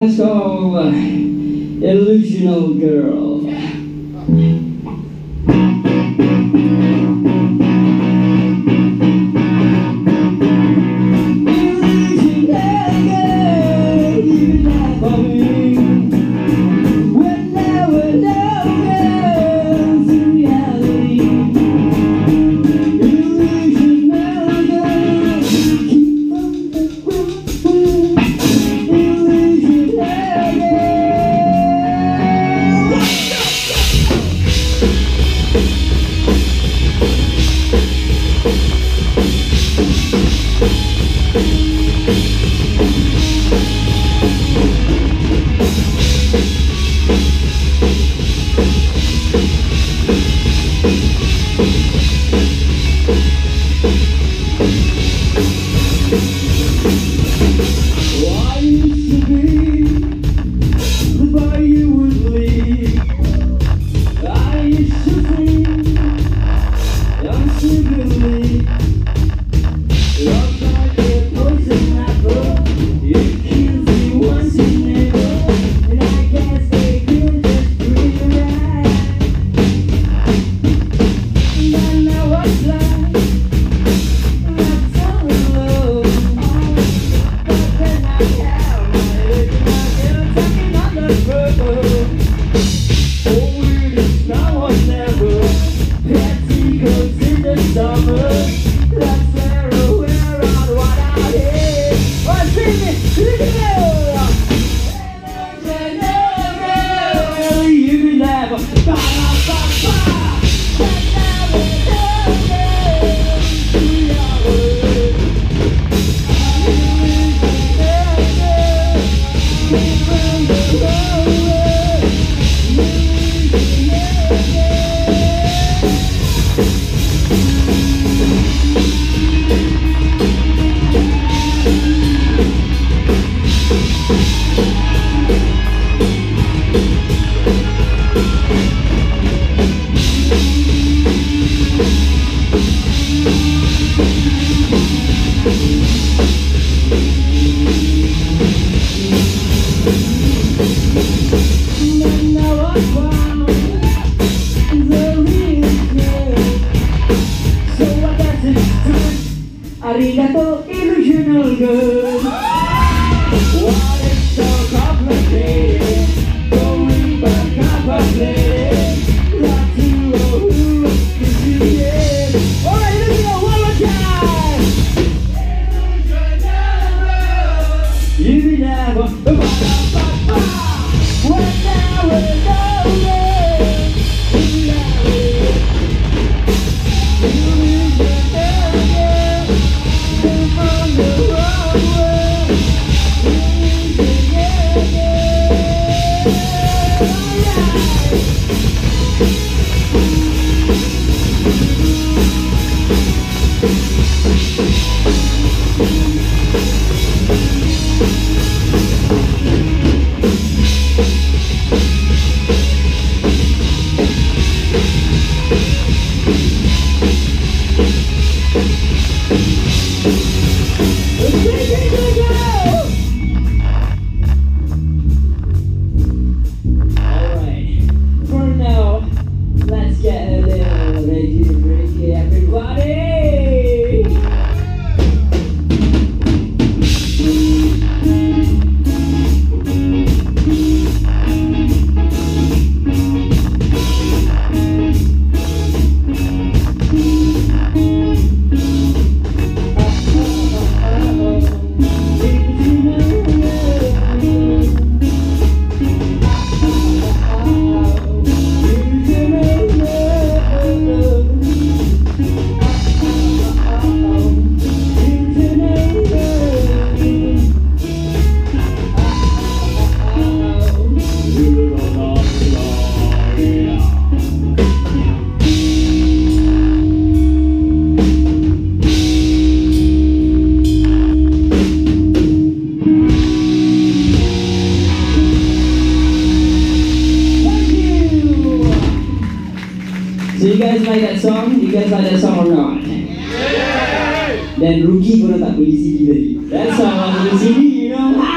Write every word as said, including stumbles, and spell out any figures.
It's called uh, Illusional Girl. Arigato, Illusional Girl. Why it's so complicated? Going back up a play. Like you, oh, who is you, yeah. Alright, let me go one more time. You never, ba ba ba. When now we're over. So you guys like that song? You guys like that song or not? Yeah! Then rugi korang tak beli C D tadi. That song was on the C D, you know?